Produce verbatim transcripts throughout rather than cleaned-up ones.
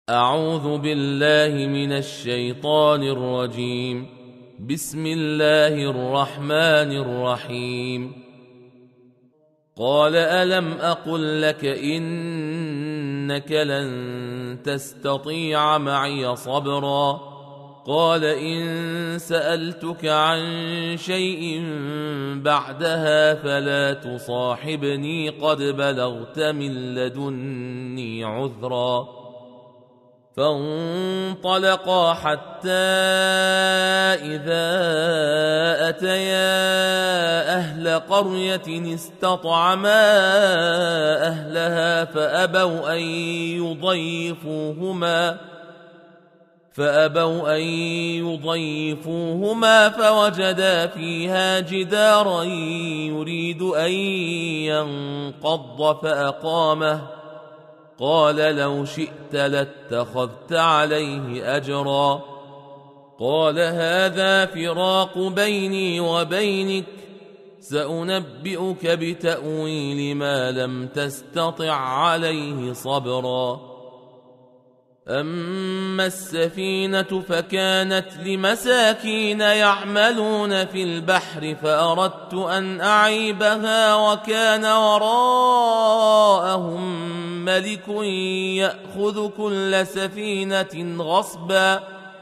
أعوذ بالله من الشيطان الرجيم. بسم الله الرحمن الرحيم. قال ألم أقل لك إنك لن تستطيع معي صبرا قال إن سألتك عن شيء بعدها فلا تصاحبني قد بلغت من لدني عذرا. فانطلقا حتى إذا أتيا أهل قرية استطعما أهلها فأبوا أن يضيفوهما فأبوا أن يضيفوهما فوجدا فيها جدارا يريد أن ينقض فأقامه قال لو شئت لاتخذت عليه أجرا. قال هذا فراق بيني وبينك سأنبئك بتأويل ما لم تستطع عليه صبرا. أما السفينة فكانت لمساكين يعملون في البحر فأردت أن أعيبها وكان وراءهم ملك يأخذ كل سفينة غصبا.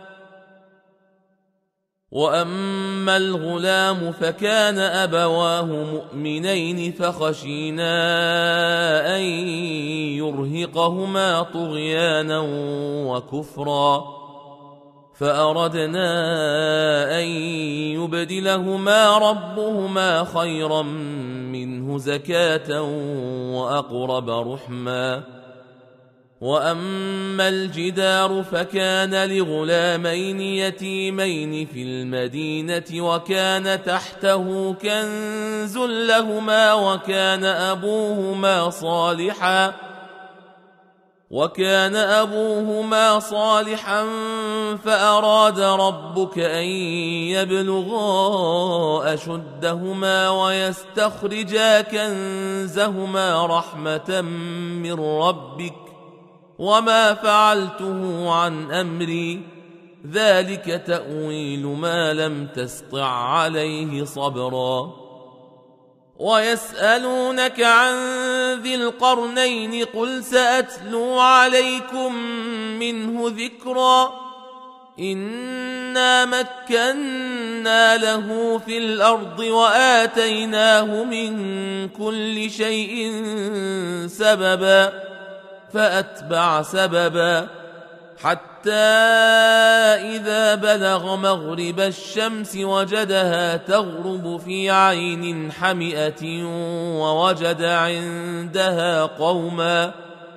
وأما الغلام فكان أبواه مؤمنين فخشينا أن يرهقهما طغيانا وكفرا فأردنا أن يبدلهما ربهما خيرا منه زكاة وأقرب رحما. وأما الجدار فكان لغلامين يتيمين في المدينة وكان تحته كنز لهما وكان أبوهما صالحا وكان أبوهما صالحا فأراد ربك أن يبلغا أشدهما ويستخرجا كنزهما رحمة من ربك وما فعلته عن أمري ذلك تأويل ما لم تسطع عليه صبرا. ويسألونك عن ذي القرنين قل سأتلو عليكم منه ذكرا. إنا مكنا له في الأرض وآتيناه من كل شيء سببا فأتبع سببا حتى إذا بلغ مغرب الشمس وجدها تغرب في عين حمئة ووجد عندها قوما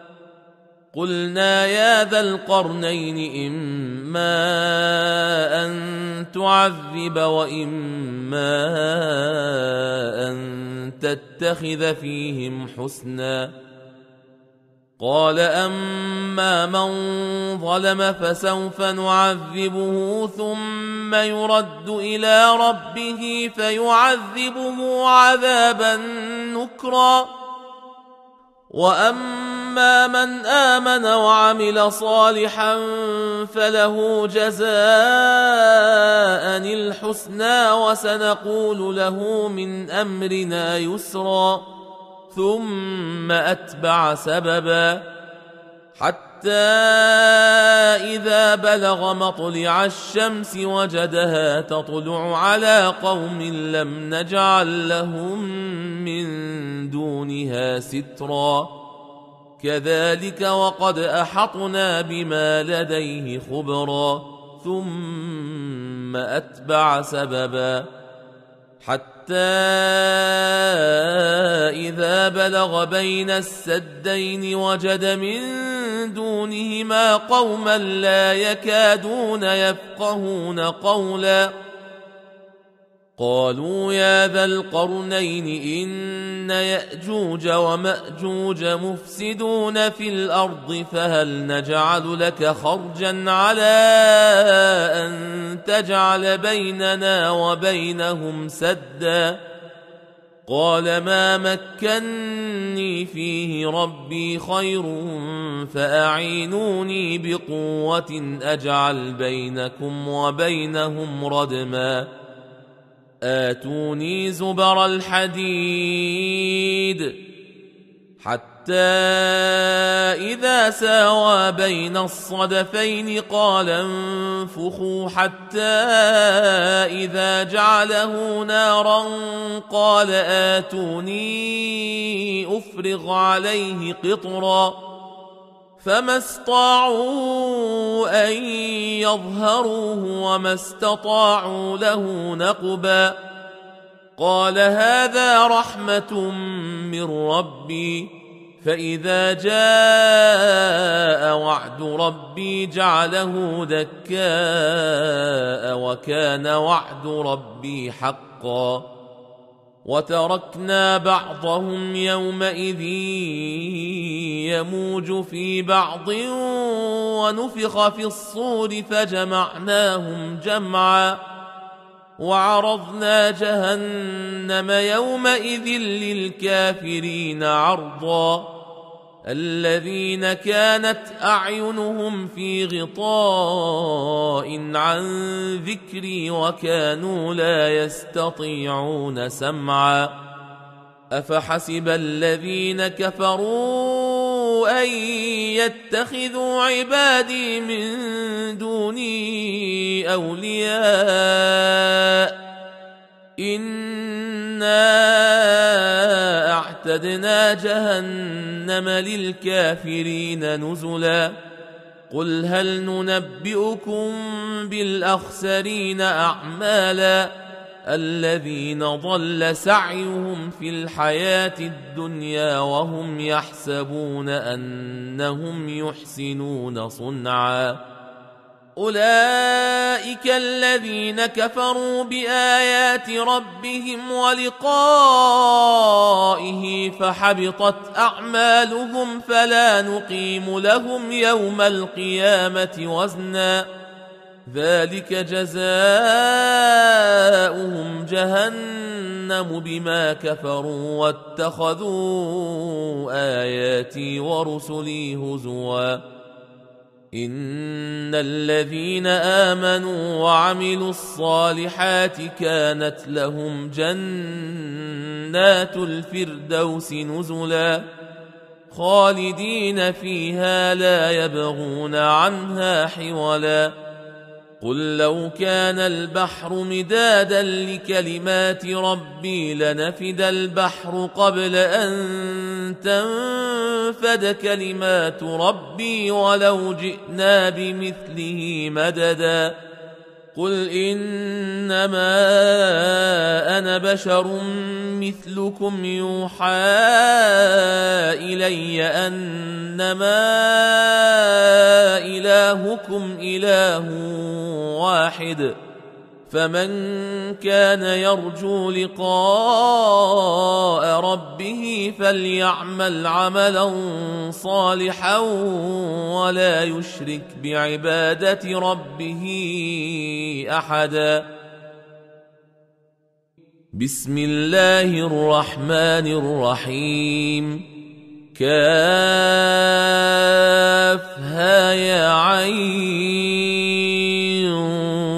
قلنا يا ذا القرنين إما أن تعذب وإما أن تتخذ فيهم حسنا. قال أما من ظلم فسوف نعذبه ثم يرد إلى ربه فيعذبه عذابا نكرا. وأما من آمن وعمل صالحا فله جزاء الحسنى وسنقول له من أمرنا يسرا. ثم أتبع سببا حتى إذا بلغ مطلع الشمس وجدها تطلع على قوم لم نجعل لهم من دونها سترا. كذلك وقد أحطنا بما لديه خبرا. ثم أتبع سببا حتى إذا بلغ بين السدين وجد من دونهما قوما لا يكادون يفقهون قولا قالوا يا ذا القرنين إن يأجوج ومأجوج مفسدون في الأرض فهل نجعل لك خرجا على أن تجعل بيننا وبينهم سدا قال ما مكني فيه ربي خير فأعينوني بقوة أجعل بينكم وبينهم ردما آتوني زبر الحديد حتى إذا ساوى بين الصدفين قال انفخوا حتى إذا جعله نارا قال آتوني أفرغ عليه قطرا فما استطاعوا أن يظهروه وما استطاعوا له نقبا قال هذا رحمة من ربي فإذا جاء وعد ربي جعله دكاء وكان وعد ربي حقا وتركنا بعضهم يومئذ يموج في بعض ونفخ في الصور فجمعناهم جمعا وعرضنا جهنم يومئذ للكافرين عرضا الذين كانت أعينهم في غطاء عن ذكري وكانوا لا يستطيعون سمعا أفحسب الذين كفروا أن يتخذوا عبادي من دوني أولياء إنا أعتدنا جهنم للكافرين نزلا قل هل ننبئكم بالأخسرين أعمالا الذين ضل سعيهم في الحياة الدنيا وهم يحسبون أنهم يحسنون صنعا أولئك الذين كفروا بآيات ربهم ولقائه فحبطت أعمالهم فلا نقيم لهم يوم القيامة وزنا ذلك جزاؤهم جهنم بما كفروا واتخذوا آياتي ورسلي هزوا إن الذين آمنوا وعملوا الصالحات كانت لهم جنات الفردوس نزلا خالدين فيها لا يبغون عنها حولا قل لو كان البحر مدادا لكلمات ربي لنفد البحر قبل أن تنفد كلمات ربي ولو جئنا بمثله مددا قل إنما أنا بشر مثلكم يوحى إلي أنما إلهكم إله واحد فمن كان يرجو لقاء ربه فليعمل عملا صالحا ولا يشرك بعبادة ربه أحدا بسم الله الرحمن الرحيم كافها يا عين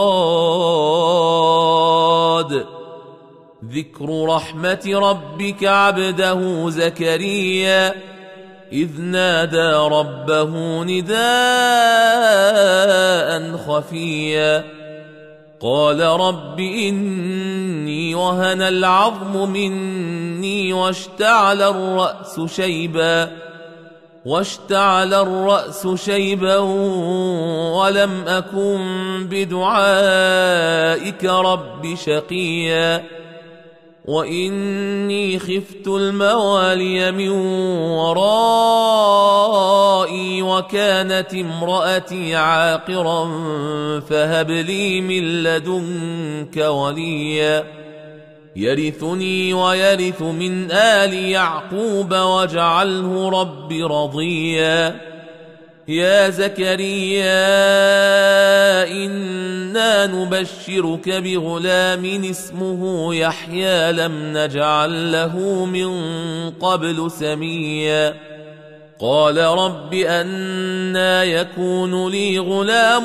صاد ذكر رحمة ربك عبده زكريا إذ نادى ربه نداء خفيا قال رب إني وهن العظم مني واشتعل الرأس شيبا واشتعل الرأس شيبا ولم أكن بدعائك رب شقيا وإني خفت الموالي من ورائي وكانت امرأتي عاقرا فهب لي من لدنك وليا يرثني ويرث من آل يعقوب واجعله رب رضيا يا زكريا إنا نبشرك بغلام اسمه يحيى لم نجعل له من قبل سميا قال رب أنى يكون لي غلام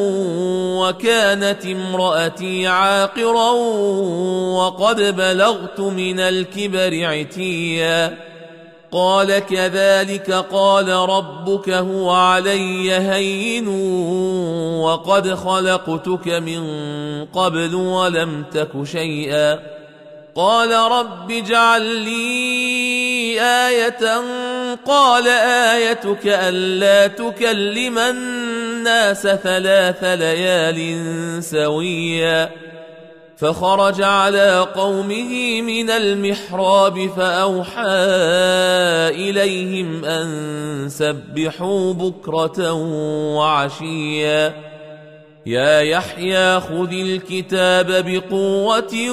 وكانت امرأتي عاقرا وقد بلغت من الكبر عتيا قال كذلك قال ربك هو علي هين وقد خلقتك من قبل ولم تك شيئا قال رب اجعل لي آية قال آيتك ألا تكلم الناس ثلاث ليال سويا فخرج على قومه من المحراب فأوحى إليهم أن سبحوا بكرة وعشيا يا يحيى خذ الكتاب بقوة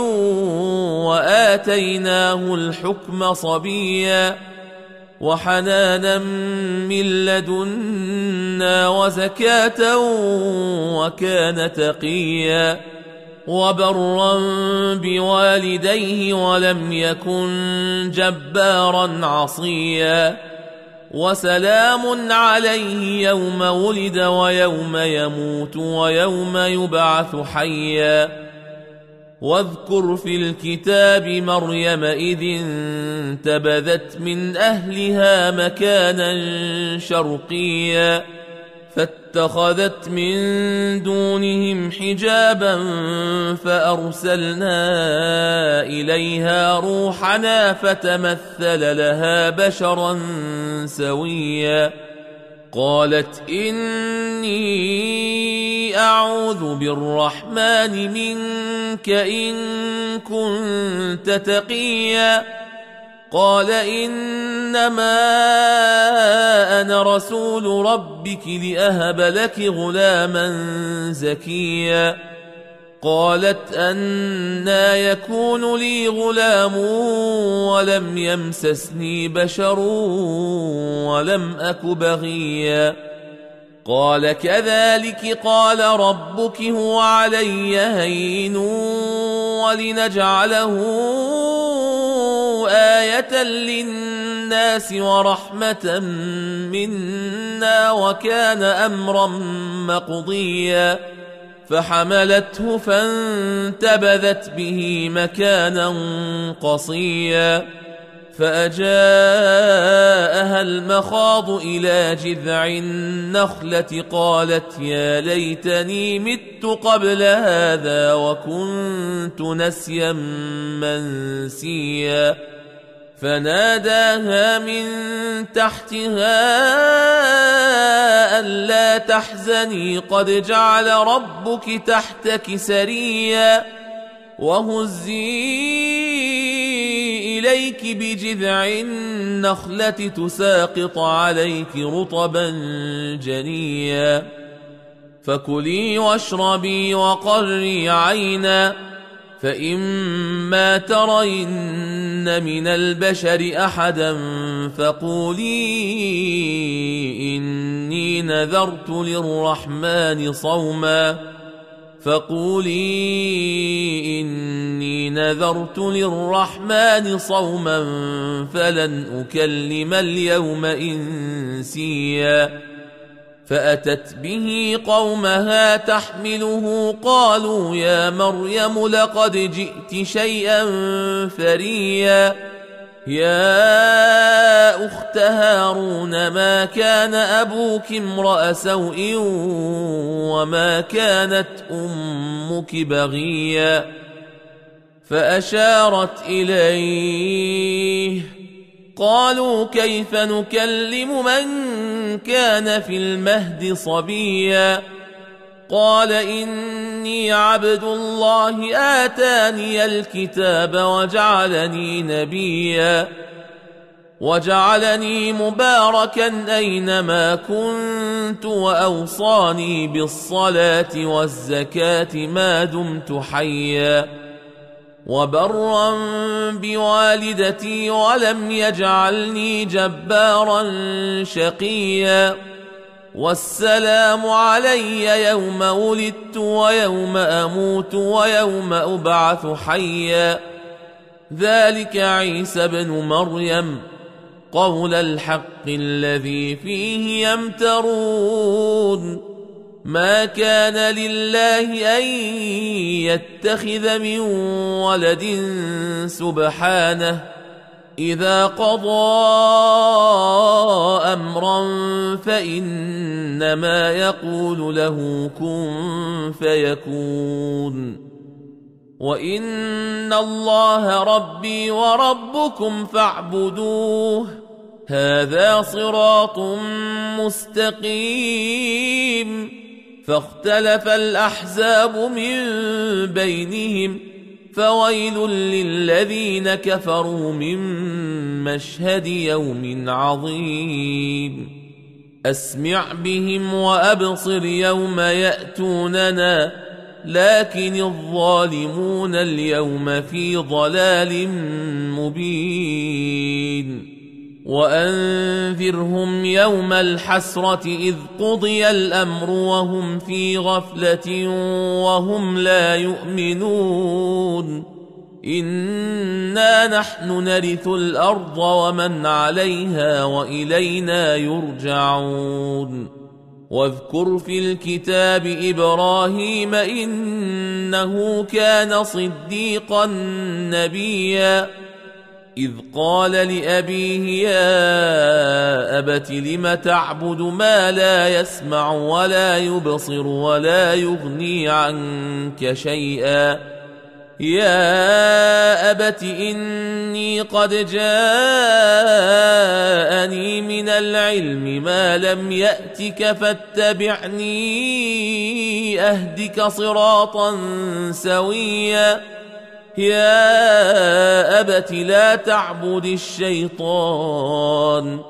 وآتيناه الحكم صبيا وحنانا من لدنا وزكاة وكان تقيا وبرا بوالديه ولم يكن جبارا عصيا وسلام عليه يوم ولد ويوم يموت ويوم يبعث حيا واذكر في الكتاب مريم إذ انتبذت من أهلها مكانا شرقيا فاتخذت من دونهم حجابا فأرسلنا إليها روحنا فتمثل لها بشرا سويا قالت إني أعوذ بالرحمن منك إن كنت تقيا قال إنما أنا رسول ربك لأهب لك غلاما زكيا قالت أنى يكون لي غلام ولم يمسسني بشر ولم أك بغيا قال كذلك قال ربك هو علي هين ولنجعله آية للناس ورحمة منا وكان أمرا مقضيا فحملته فانتبذت به مكانا قصيا فأجاءها المخاض إلى جذع النخلة قالت يا ليتني مت قبل هذا وكنت نسيا منسيا فناداها من تحتها ألا تحزني قد جعل ربك تحتك سريا وهزي إليك بجذع النخلة تساقط عليك رطبا جنيا فكلي واشربي وقري عينا فإما ترين من البشر أحدا فقولي إني نذرت للرحمن صوما فقولي إني نذرت للرحمن صوما فلن أكلم اليوم إنسيا فأتت به قومها تحمله قالوا يا مريم لقد جئت شيئا فريا يا أخت هارون ما كان أبوك امرأ سوء وما كانت أمك بغيا فأشارت إليه قالوا كيف نكلم من كان في المهد صبيا قال إني عبد الله آتاني الكتاب وجعلني نبيا وجعلني مباركا أينما كنت وأوصاني بالصلاة والزكاة ما دمت حيا وبرا بوالدتي ولم يجعلني جبارا شقيا والسلام علي يوم ولدت ويوم أموت ويوم أبعث حيا ذلك عيسى بن مريم قول الحق الذي فيه يمترون ما كان لله أن يتخذ من ولد سبحانه إذا قضى أمرا فإنما يقول له كن فيكون وإن الله ربي وربكم فاعبدوه هذا صراط مستقيم فاختلف الأحزاب من بينهم فويل للذين كفروا من مشهد يوم عظيم أسمع بهم وأبصر يوم يأتوننا لكن الظالمون اليوم في ضلال مبين وأنذرهم يوم الحسرة إذ قضي الأمر وهم في غفلة وهم لا يؤمنون إنا نحن نرث الأرض ومن عليها وإلينا يرجعون واذكر في الكتاب إبراهيم إنه كان صديقا نبيا إذ قال لأبيه يا أبت لم تعبد ما لا يسمع ولا يبصر ولا يغني عنك شيئا يا أبت إني قد جاءني من العلم ما لم يأتك فاتبعني أهدك صراطا سويا يا أبت لا تعبد الشيطان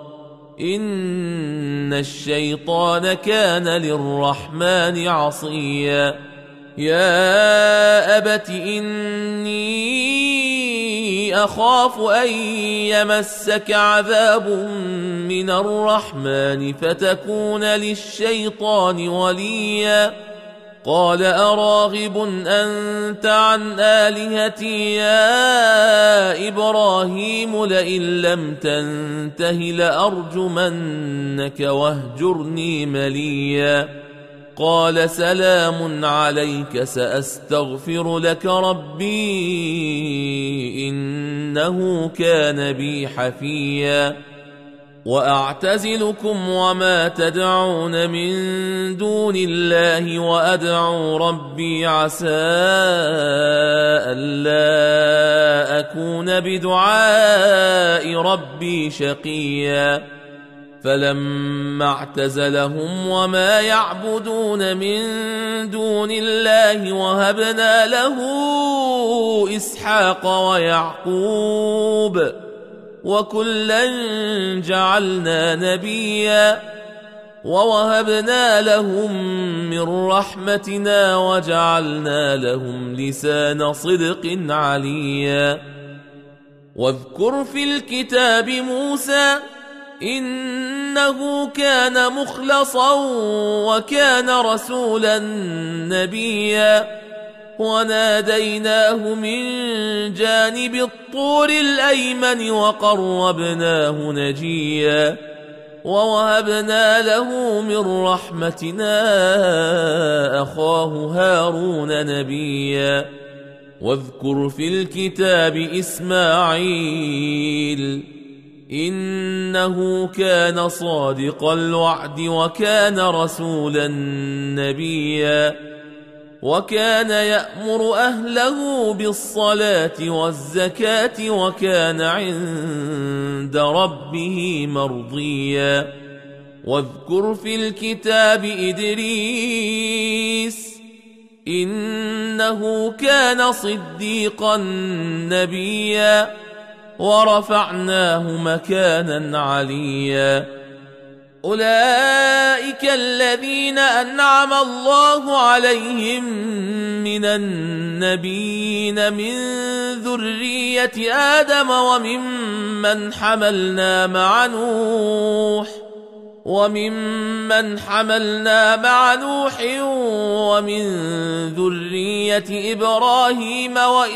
إن الشيطان كان للرحمن عصيا يا أبت إني أخاف أن يمسك عذاب من الرحمن فتكون للشيطان وليا قال أراغب أنت عن آلهتي يا إبراهيم لئن لم تنته لأرجمنك واهجرني مليا قال سلام عليك سأستغفر لك ربي إنه كان بي حفيا وأعتزلكم وما تدعون من دون الله وأدعو ربي عسى ألا أكون بدعاء ربي شقيا فلما اعتزلهم وما يعبدون من دون الله وهبنا له إسحاق ويعقوب وكلا جعلنا نبيا ووهبنا لهم من رحمتنا وجعلنا لهم لسان صدق عليا واذكر في الكتاب موسى إنه كان مخلصا وكان رسولا نبيا وناديناه من جانب الطور الأيمن وقربناه نجيا ووهبنا له من رحمتنا أخاه هارون نبيا واذكر في الكتاب إسماعيل إنه كان صادق الوعد وكان رسولا نبيا وكان يأمر أهله بالصلاة والزكاة وكان عند ربه مرضيا واذكر في الكتاب إدريس إنه كان صديقا نبيا ورفعناه مكانا عليا أولئك الذين أنعم الله عليهم من النبيين من ذرية آدم وممن حملنا مع نوح وممن حملنا مع نوح ومن ذرية إبراهيم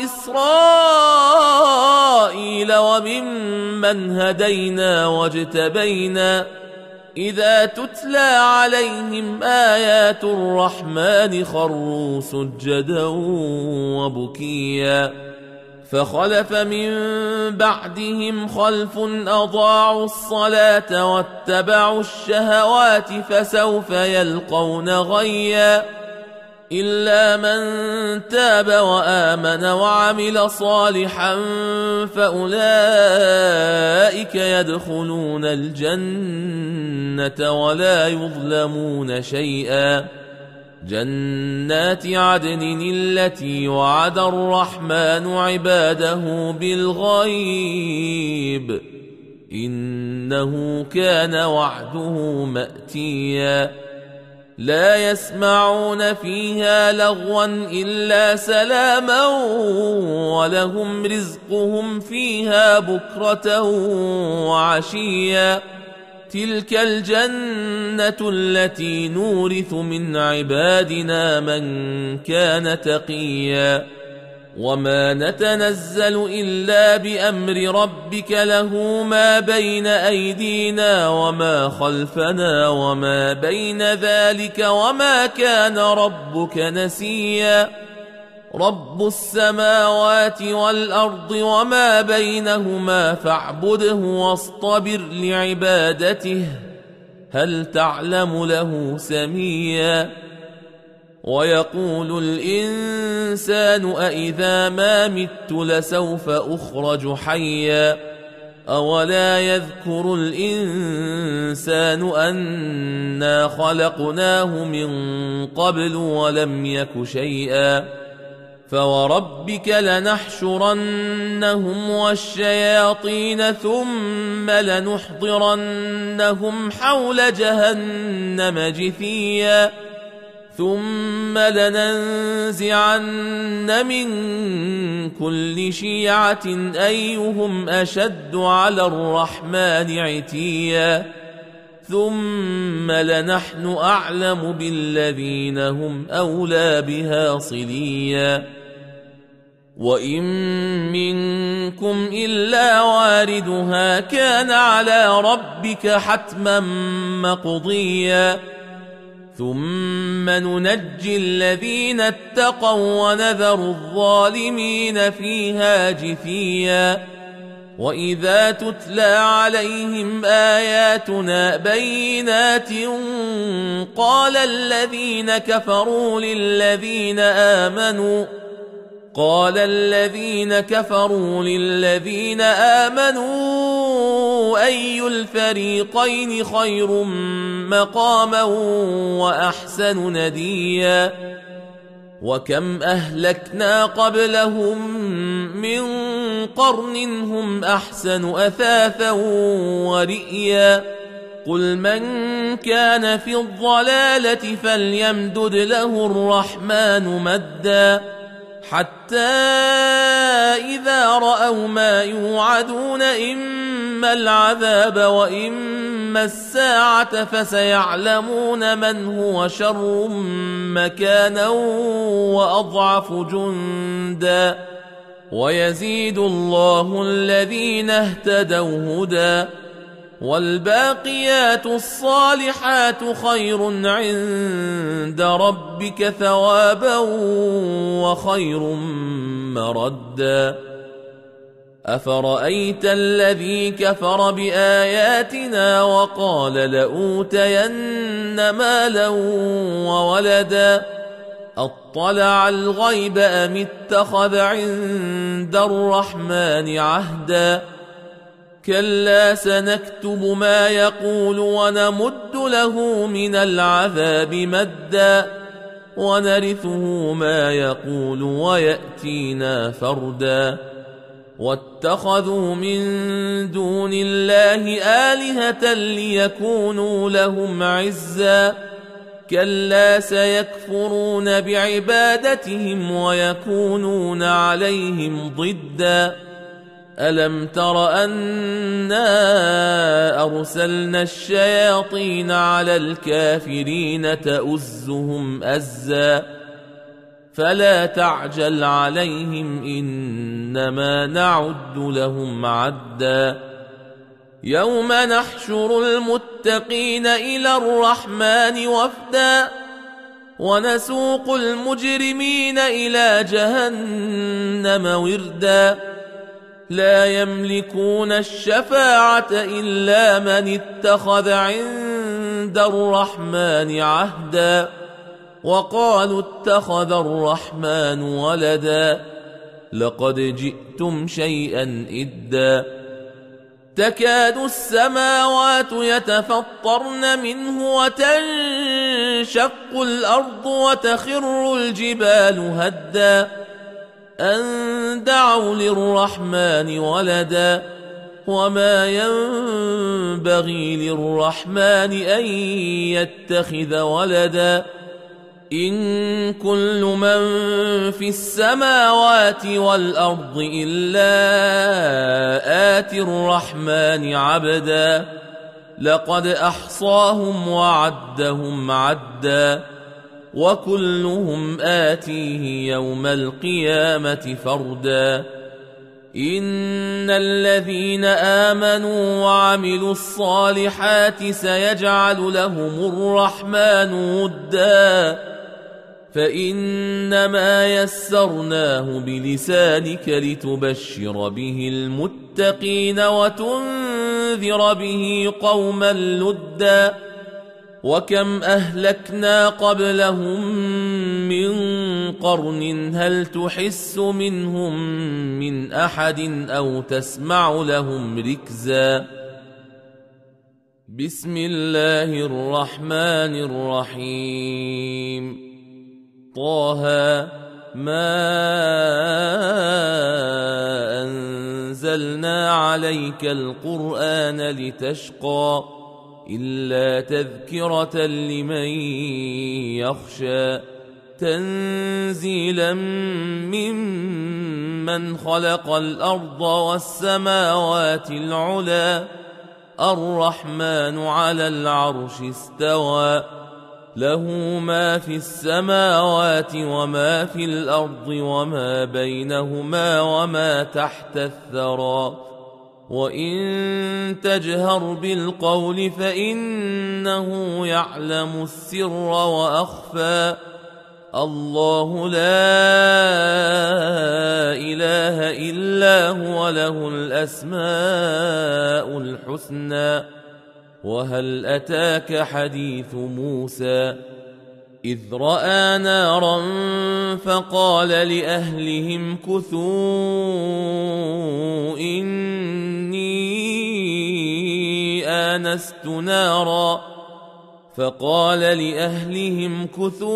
وإسرائيل وممن هدينا واجتبينا إذا تتلى عليهم آيات الرحمن خروا سجدا وبكيا فخلف من بعدهم خلف أضاعوا الصلاة واتبعوا الشهوات فسوف يلقون غيا إلا من تاب وآمن وعمل صالحا فأولئك يدخلون الجنة ولا يظلمون شيئا جنات عدن التي وعد الرحمن عباده بالغيب إنه كان وعده مأتيا لا يسمعون فيها لغوا إلا سلاما ولهم رزقهم فيها بكرة وعشيا تلك الجنة التي نورث من عبادنا من كان تقيا وما نتنزل إلا بأمر ربك له ما بين أيدينا وما خلفنا وما بين ذلك وما كان ربك نسيا رب السماوات والأرض وما بينهما فاعبده واصطبر لعبادته هل تعلم له سميا ويقول الإنسان أإذا ما مت لسوف أخرج حيا أولا يذكر الإنسان أنا خلقناه من قبل ولم يك شيئا فوربك لنحشرنهم والشياطين ثم لنحضرنهم حول جهنم جثيا ثم لننزعن من كل شيعة أيهم أشد على الرحمن عتيا ثم لنحن أعلم بالذين هم أولى بها صليا وإن منكم إلا واردها كان على ربك حتما مقضيا ثم ننجي الذين اتقوا ونذر الظالمين فيها جثيا وإذا تتلى عليهم آياتنا بينات قال الذين كفروا للذين آمنوا قال الذين كفروا للذين آمنوا أي الفريقين خير مقاما وأحسن نديا وكم أهلكنا قبلهم من قرن هم أحسن أثاثا ورئيا قل من كان في الضلالة فليمدد له الرحمن مدا حتى إذا رأوا ما يوعدون إما العذاب وإما الساعة فسيعلمون من هو شر مكانا وأضعف جندا ويزيد الله الذين اهتدوا هدى والباقيات الصالحات خير عند ربك ثوابا وخير مردا أفرأيت الذي كفر بآياتنا وقال لأوتين مالا وولدا أطلع الغيب أم اتخذ عند الرحمن عهدا كلا سنكتب ما يقول ونمد له من العذاب مدا ونرثه ما يقول ويأتينا فردا واتخذوا من دون الله آلهة ليكونوا لهم عزا كلا سيكفرون بعبادتهم ويكونون عليهم ضدا ألم تر أنا أرسلنا الشياطين على الكافرين تؤزهم أزا فلا تعجل عليهم إنما نعد لهم عدا يوم نحشر المتقين إلى الرحمن وفدا ونسوق المجرمين إلى جهنم وردا لا يملكون الشفاعة إلا من اتخذ عند الرحمن عهدا وقالوا اتخذ الرحمن ولدا لقد جئتم شيئا إدا تكاد السماوات يتفطرن منه وتنشق الأرض وتخر الجبال هدا أن دعوا للرحمن ولدا وما ينبغي للرحمن أن يتخذ ولدا إن كل من في السماوات والأرض إلا آتي الرحمن عبدا لقد أحصاهم وعدهم عدا وكلهم آتيه يوم القيامة فردا إن الذين آمنوا وعملوا الصالحات سيجعل لهم الرحمن ودا فإنما يسرناه بلسانك لتبشر به المتقين وتنذر به قوما لدا وكم أهلكنا قبلهم من قرن هل تحس منهم من أحد أو تسمع لهم ركزا بسم الله الرحمن الرحيم طه ما أنزلنا عليك القرآن لتشقى إلا تذكرة لمن يخشى تنزيلا ممن خلق الأرض والسماوات العلى الرحمن على العرش استوى له ما في السماوات وما في الأرض وما بينهما وما تحت الثرى وإن تجهر بالقول فإنه يعلم السر وأخفى الله لا إله إلا هو له الأسماء الحسنى وهل أتاك حديث موسى إذ رأى نارا فقال لأهلهم كثوا إني آنست نارا فقال لأهلهم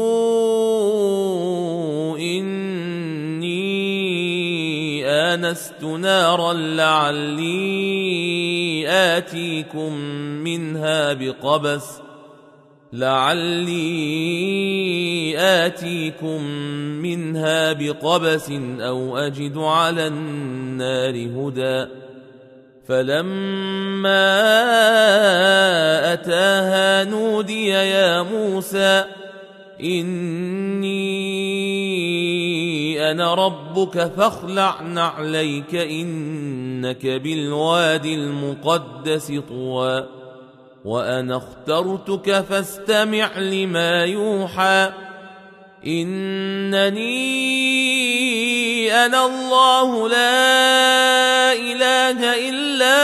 كثوا إني آنست نارا لعلي آتيكم منها بقبس لعلي آتيكم منها بقبس أو أجد على النار هدى فلما أتاها نودي يا موسى إني أنا ربك فاخلع نعليك إنك بالوادي المقدس طوى وأنا اخترتك فاستمع لما يوحى إنني أنا الله لا إله إلا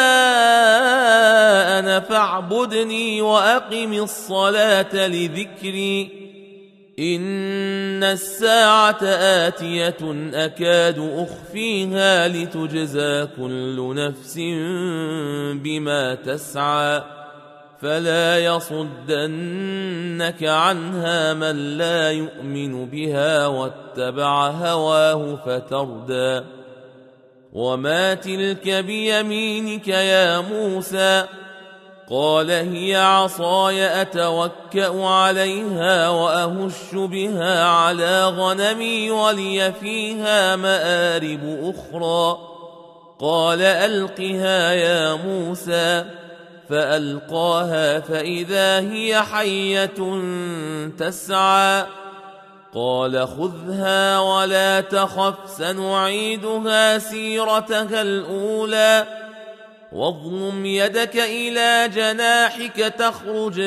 أنا فاعبدني وأقم الصلاة لذكري إن الساعة آتية أكاد أخفيها لتجزى كل نفس بما تسعى فلا يصدنك عنها من لا يؤمن بها واتبع هواه فتردى وما تلك بيمينك يا موسى قال هي عصاي أتوكأ عليها وأهش بها على غنمي ولي فيها مآرب أخرى قال ألقها يا موسى فألقاها فإذا هي حية تسعى قال خذها ولا تخف سنعيدها سيرتها الأولى واضمم يدك إلى جناحك تخرج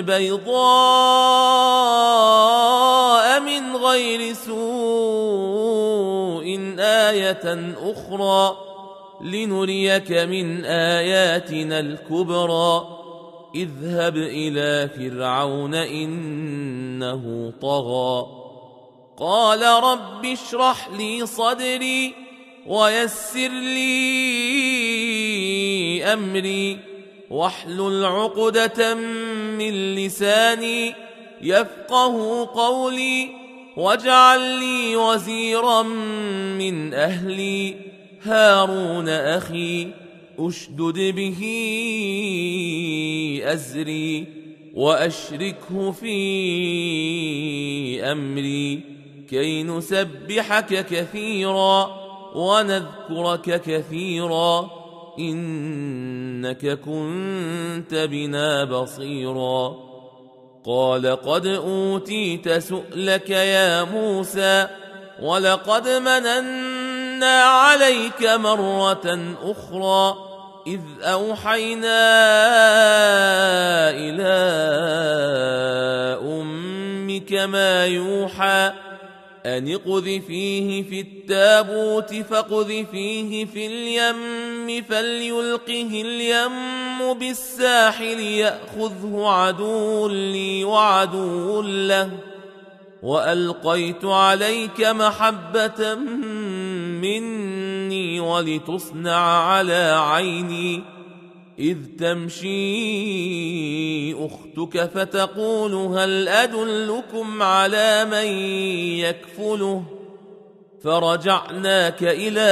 بيضاء من غير سوء آية أخرى لنريك من آياتنا الكبرى اذهب إلى فرعون إنه طغى قال رب اشرح لي صدري ويسر لي أمري واحلل عقدة من لساني يفقه قولي واجعل لي وزيرا من أهلي هارون أخي أشدد به أزري وأشركه في أمري كي نسبحك كثيرا ونذكرك كثيرا إنك كنت بنا بصيرا قال قد أوتيت سؤلك يا موسى ولقد مننا عليك مرة أخرى إذ أوحينا إلى أمك ما يوحى أن اقذفيه في التابوت فاقذفيه في اليم فليلقه اليم بالساحل يأخذه عدو لي وعدو له وألقيت عليك محبة مني ولتصنع على عيني إذ تمشي أختك فتقول هل أدلكم على من يكفله فرجعناك إلى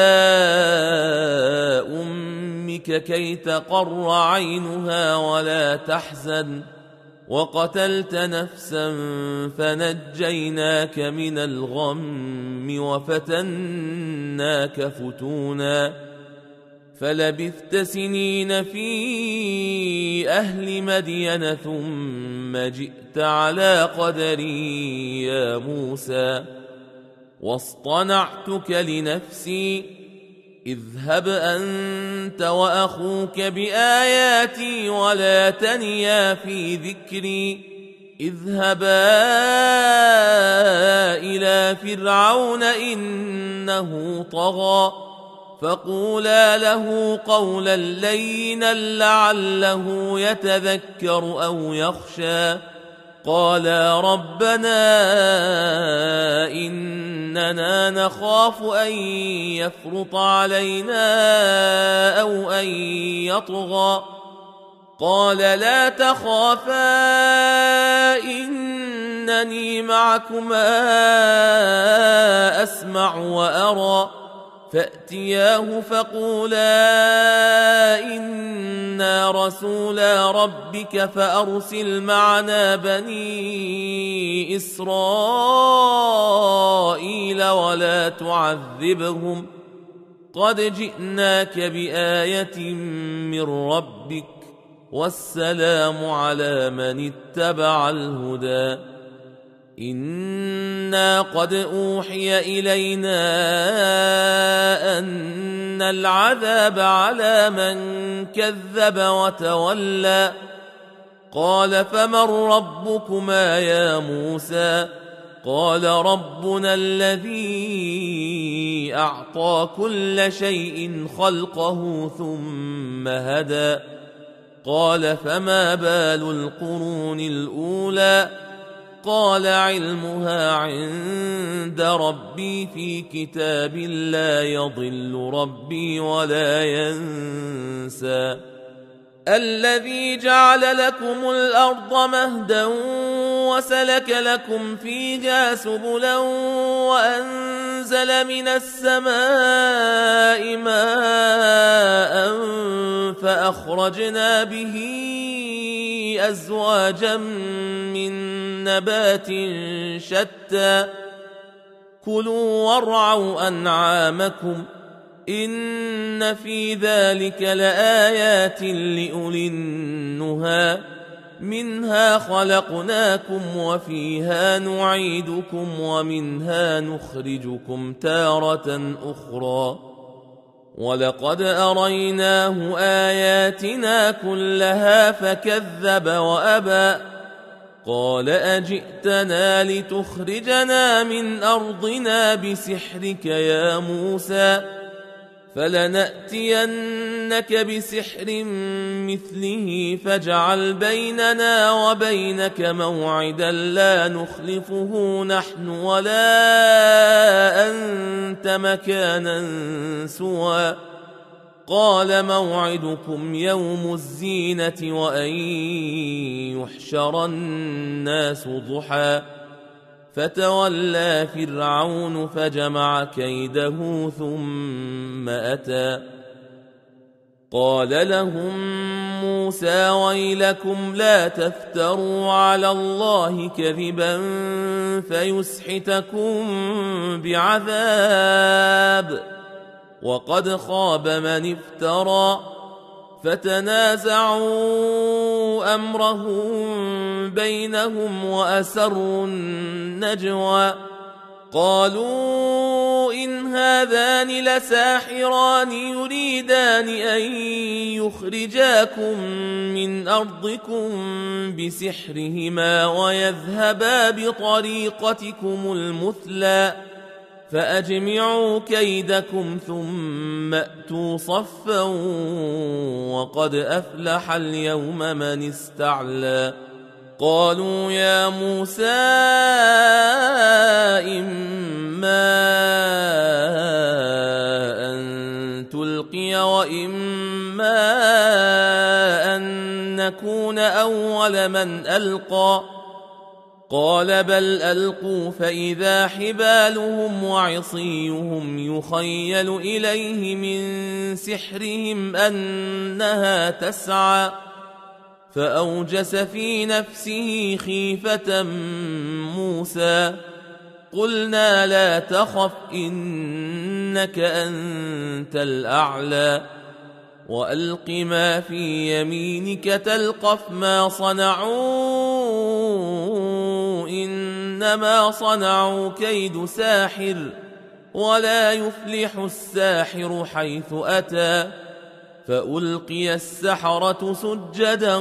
أمك كي تقر عينها ولا تحزن وقتلت نفسا فنجيناك من الغم وفتناك فتونا فلبثت سنين في أهل مدين ثم جئت على قدري يا موسى واصطنعتك لنفسي اذهب أنت وأخوك بآياتي ولا تنيا في ذكري اذهبا إلى فرعون إنه طغى فقولا له قولا لينا لعله يتذكر أو يخشى قالا ربنا إننا نخاف أن يفرط علينا أو أن يطغى قال لا تخافا إنني معكما أسمع وأرى فأتياه فقولا إنا رسولا ربك فأرسل معنا بني إسرائيل ولا تعذبهم قد جئناك بآية من ربك والسلام على من اتبع الهدى إنا قد أوحي إلينا أن العذاب على من كذب وتولى قال فمن ربكما يا موسى قال ربنا الذي أعطى كل شيء خلقه ثم هدى قال فما بال القرون الأولى قال علمها عند ربي في كتاب لا يضل ربي ولا ينسى الذي جعل لكم الأرض مهدا وسلك لكم فيها سبلا وأنزل من السماء ماء فأخرجنا به أزواجا من نبات شتى كلوا وارعوا أنعامكم إن في ذلك لآيات لأولي النهى منها خلقناكم وفيها نعيدكم ومنها نخرجكم تارة أخرى ولقد أريناه آياتنا كلها فكذب وأبى قال أجئتنا لتخرجنا من أرضنا بسحرك يا موسى فلنأتينك بسحر مثله فاجعل بيننا وبينك موعدا لا نخلفه نحن ولا أنت مكانا سوى قال موعدكم يوم الزينة وأن يحشر الناس ضحى فتولى فرعون فجمع كيده ثم أتى قال لهم موسى ويلكم لا تفتروا على الله كذبا فيسحتكم بعذاب وقد خاب من افترى فتنازعوا أمرهم بينهم وأسروا النجوى قالوا إن هذان لساحران يريدان أن يخرجاكم من أرضكم بسحرهما ويذهبا بطريقتكم المثلى فأجمعوا كيدكم ثم أتوا صفا وقد أفلح اليوم من استعلى قالوا يا موسى إما أن تلقي وإما أن نكون أول من ألقى قال بل ألقوا فإذا حبالهم وعصيهم يخيل إليه من سحرهم أنها تسعى فأوجس في نفسه خيفة موسى قلنا لا تخف إنك أنت الأعلى وألق ما في يمينك تلقف ما صنعوا إنما صنعوا كيد ساحر ولا يفلح الساحر حيث أتى فألقي السحرة سجدا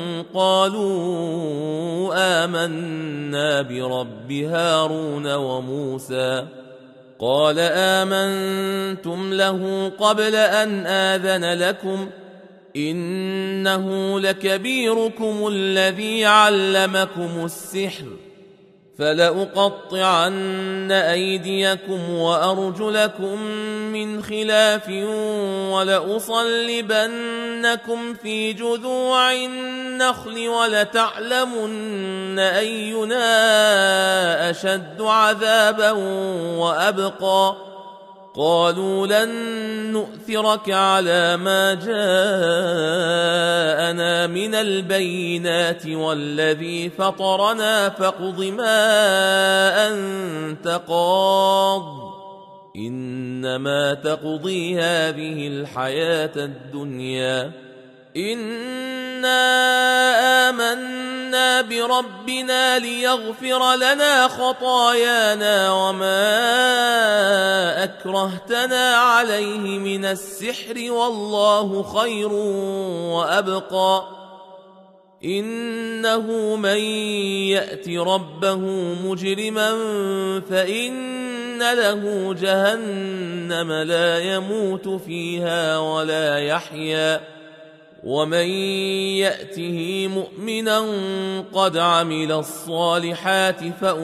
قالوا آمنا برب هارون وموسى قال آمنتم له قبل أن آذن لكم إنه لكبيركم الذي علمكم السحر فلأقطعن أيديكم وأرجلكم من خلاف ولأصلبنكم في جذوع النخل ولتعلمن أينا أشد عذابا وأبقى قالوا لن نؤثرك على ما جاءنا من البينات والذي فطرنا فاقض ما أنت قاض إنما تقضي هذه الحياة الدنيا إنا آمنا بربنا ليغفر لنا خطايانا وما أكرهتنا عليه من السحر والله خير وأبقى إنه من يأت ربه مجرما فإن له جهنم لا يموت فيها ولا يحيا ومن يأته مؤمنا قد عمل الصالحات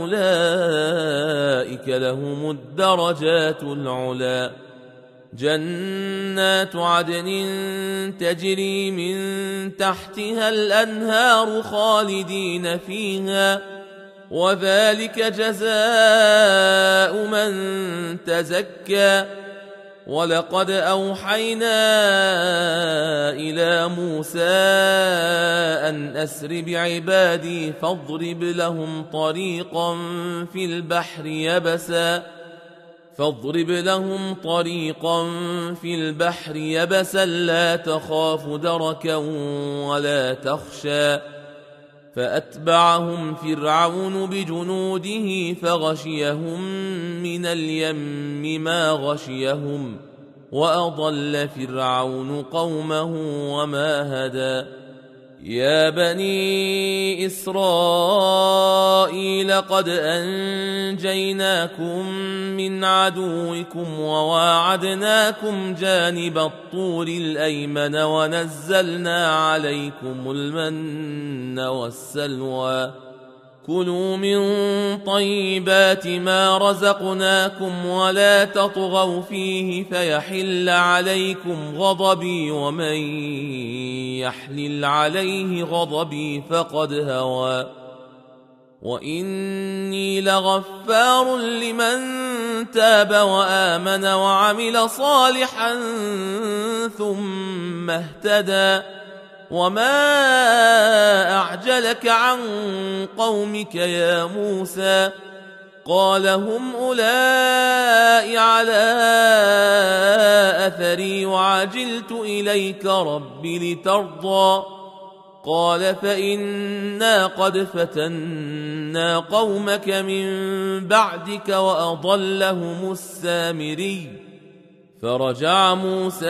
فأولئك لهم الدرجات العلى جنات عدن تجري من تحتها الأنهار خالدين فيها وذلك جزاء من تزكى ولقد أوحينا إلى موسى أن أسر بعبادي فاضرب لهم طريقا في البحر يبسا فاضرب لهم طريقا في البحر يبسا لا تخاف دركا ولا تخشى فأتبعهم فرعون بجنوده فغشيهم من اليم ما غشيهم وأضل فرعون قومه وما هدى يا بني إسرائيل قد أنجيناكم من عدوكم وواعدناكم جانب الطور الأيمن ونزلنا عليكم المن والسلوى كلوا من طيبات ما رزقناكم ولا تطغوا فيه فيحل عليكم غضبي ومن يحلل عليه غضبي فقد هوى وإني لغفار لمن تاب وآمن وعمل صالحا ثم اهتدى وما أعجلك عن قومك يا موسى قال هم أولئك على أثري وعجلت إليك رب لترضى قال فإنا قد فتنا قومك من بعدك وأضلهم السامري فرجع موسى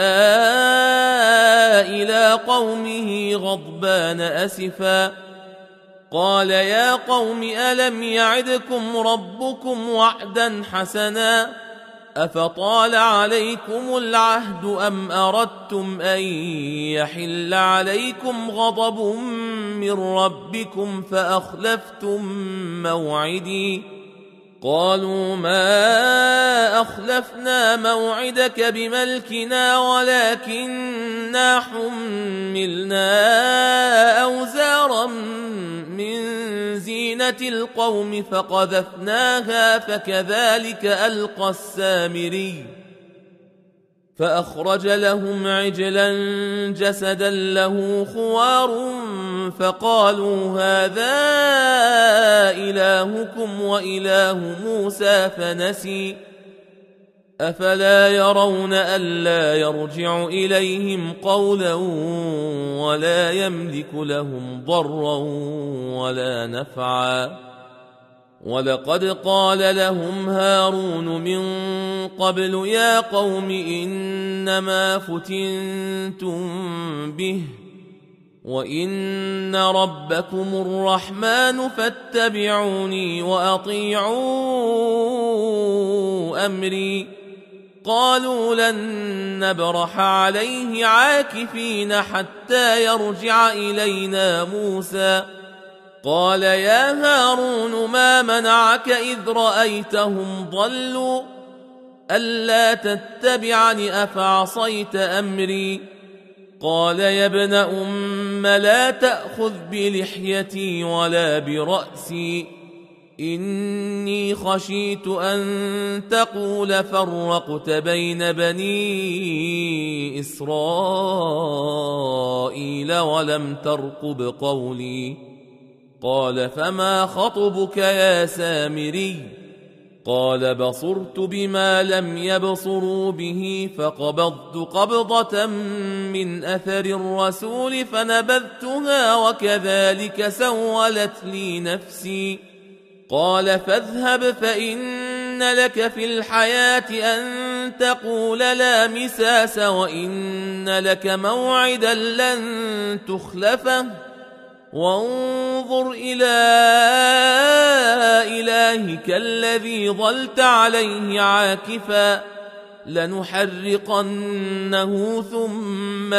إلى قومه غضبان أسفا قال يا قوم ألم يعدكم ربكم وعدا حسنا أفطال عليكم العهد أم أردتم أن يحل عليكم غضب من ربكم فأخلفتم موعدي قالوا ما أخلفنا موعدك بملكنا ولكننا حملنا أوزارا من زينة القوم فقذفناها فكذلك ألقى السامري فأخرج لهم عجلا جسدا له خوار فقالوا هذا إلهكم وإله موسى فنسي أفلا يرون ألا يرجع إليهم قولا ولا يملك لهم ضرا ولا نفعا ولقد قال لهم هارون من قبل يا قوم إنما فتنتم به وإن ربكم الرحمن فاتبعوني وأطيعوا أمري قالوا لن نبرح عليه عاكفين حتى يرجع إلينا موسى قال يا هارون ما منعك إذ رأيتهم ضلوا ألا تتبعني أفعصيت أمري قال يا ابن أم لا تأخذ بلحيتي ولا برأسي إني خشيت أن تقول فرقت بين بني إسرائيل ولم ترقب قولي قال فما خطبك يا سامري قال بصرت بما لم يبصروا به فقبضت قبضة من أثر الرسول فنبذتها وكذلك سولت لي نفسي قال فاذهب فإن لك في الحياة أن تقول لا مساس وإن لك موعدا لن تخلفه وانظر إلى إلهك الذي ظلت عليه عاكفا لنحرقنه ثم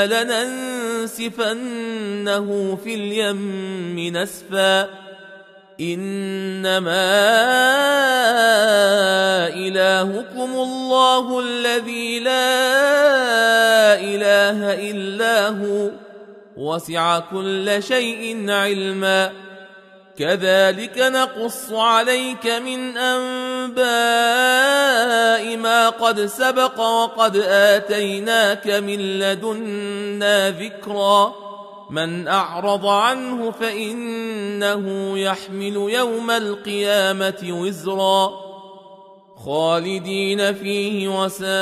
لننسفنه في اليم نسفا إنما إلهكم الله الذي لا إله إلا هو وسع كل شيء علما كذلك نقص عليك من أنباء ما قد سبق وقد آتيناك من لدنا ذكرا من أعرض عنه فإنه يحمل يوم القيامة وزرا خالدين فيه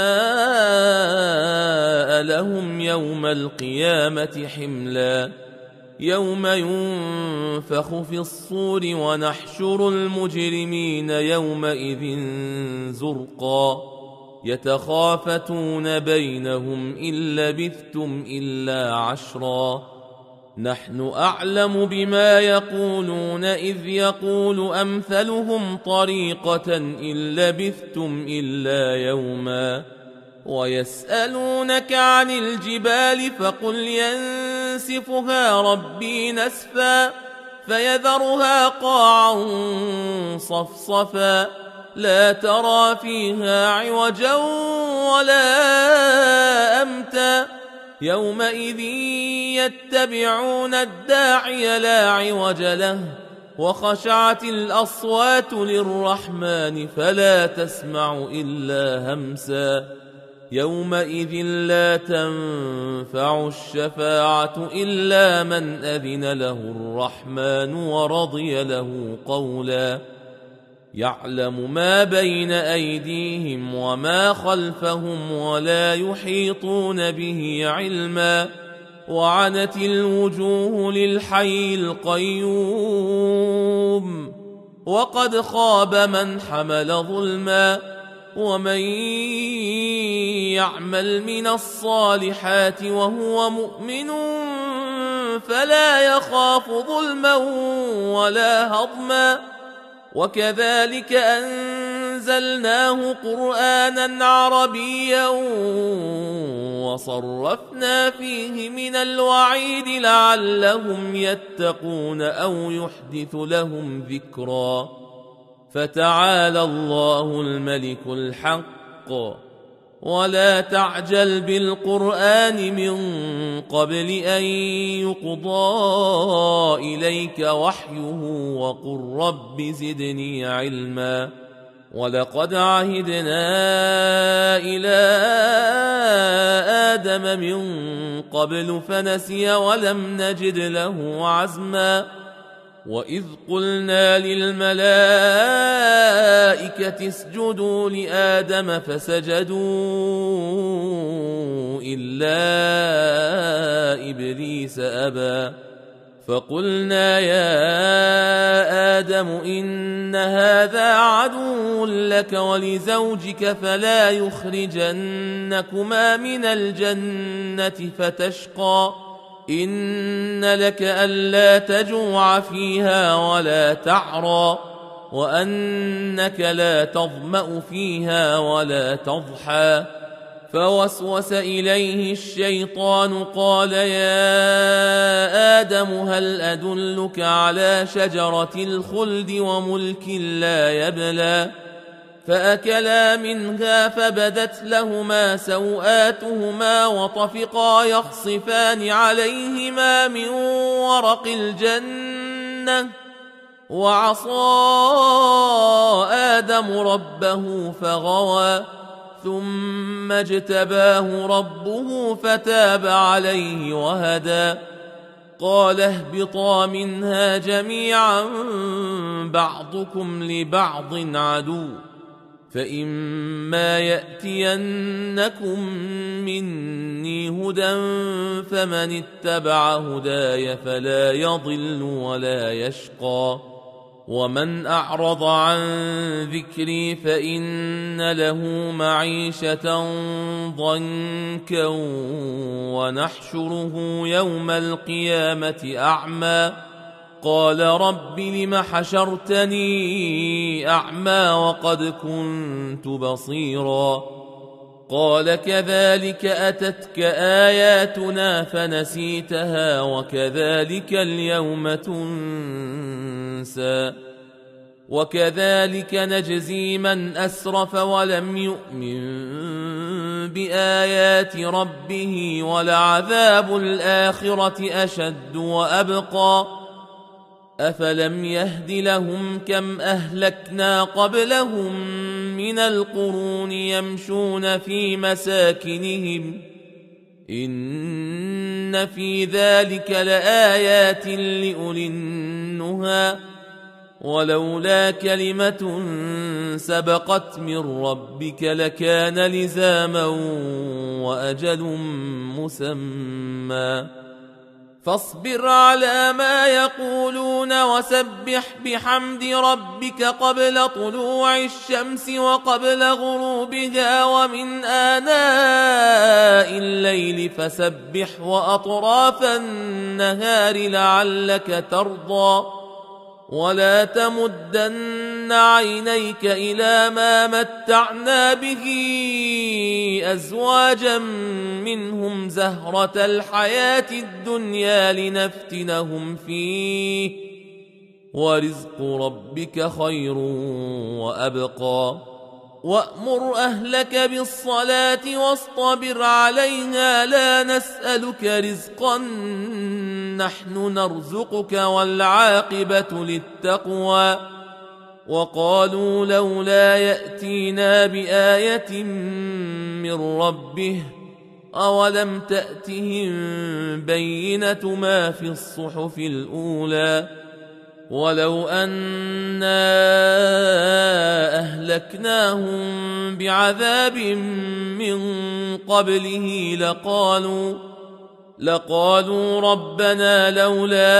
وساء لهم يوم القيامة حملا يوم ينفخ في الصور ونحشر المجرمين يومئذ زرقا يتخافتون بينهم إن لبثتم إلا عشرا نحن أعلم بما يقولون إذ يقول أمثلهم طريقة إن لبثتم إلا يوما ويسألونك عن الجبال فقل ينسفها ربي نسفا فيذرها قاعا صفصفا لا ترى فيها عوجا ولا أمتا يومئذ يتبعون الداعي لا عوج له وخشعت الأصوات للرحمن فلا تسمع إلا همسا يومئذ لا تنفع الشفاعة إلا من أذن له الرحمن ورضي له قولا يعلم ما بين أيديهم وما خلفهم ولا يحيطون به علما وعنت الوجوه للحي القيوم وقد خاب من حمل ظلما ومن يعمل من الصالحات وهو مؤمن فلا يخاف ظلما ولا هضما وكذلك أنزلناه قرآنا عربيا وصرفنا فيه من الوعيد لعلهم يتقون أو يحدث لهم ذكرا فتعالى الله الملك الحق ولا تعجل بالقرآن من قبل أن يقضى إليك وحيه وقل رب زدني علما ولقد عهدنا إلى آدم من قبل فنسي ولم نجد له عزما وإذ قلنا للملائكة اسجدوا لآدم فسجدوا إلا إبليس أبى فقلنا يا آدم إن هذا عدو لك ولزوجك فلا يخرجنكما من الجنة فتشقى إن لك ألا تجوع فيها ولا تعرى وأنك لا تظمأ فيها ولا تضحى فوسوس إليه الشيطان قال يا آدم هل أدلك على شجرة الخلد وملك لا يبلى فأكلا منها فبدت لهما سوآتهما وطفقا يخصفان عليهما من ورق الجنة وعصى آدم ربه فغوى ثم اجتباه ربه فتاب عليه وهدى قال اهبطا منها جميعا بعضكم لبعض عدو فإما يأتينكم مني هدى فمن اتبع هداي فلا يضل ولا يشقى ومن أعرض عن ذكري فإن له معيشة ضنكا ونحشره يوم القيامة أعمى قال رب لم حشرتني أعمى وقد كنت بصيرا قال كذلك أتتك آياتنا فنسيتها وكذلك اليوم تنسى وكذلك نجزي من أسرف ولم يؤمن بآيات ربه ولعذاب الآخرة أشد وأبقى أفلم يهد لهم كم أهلكنا قبلهم من القرون يمشون في مساكنهم إن في ذلك لآيات لأولي النهى ولولا كلمة سبقت من ربك لكان لزاما وأجل مسمى فاصبر على ما يقولون وسبح بحمد ربك قبل طلوع الشمس وقبل غروبها ومن آناء الليل فسبح وأطراف النهار لعلك ترضى ولا تمدن عينيك إلى ما متعنا به أزواجا منهم زهرة الحياة الدنيا لنفتنهم فيه ورزق ربك خير وأبقى وأمر أهلك بالصلاة واصطبر عليها لا نسألك رزقا نحن نرزقك والعاقبة للتقوى وقالوا لولا يأتينا بآية من ربه أولم تأتهم بينة ما في الصحف الأولى ولو أنا أهلكناهم بعذاب من قبله لقالوا لقالوا ربنا لولا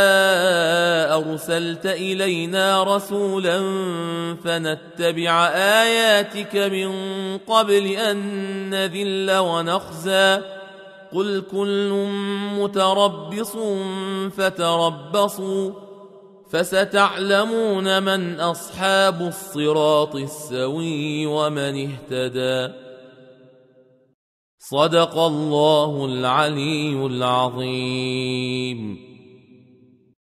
أرسلت إلينا رسولا فنتبع آياتك من قبل أن نذل ونخزى قل كل متربص فتربصوا فستعلمون من أصحاب الصراط السوي ومن اهتدى صدق الله العلي العظيم.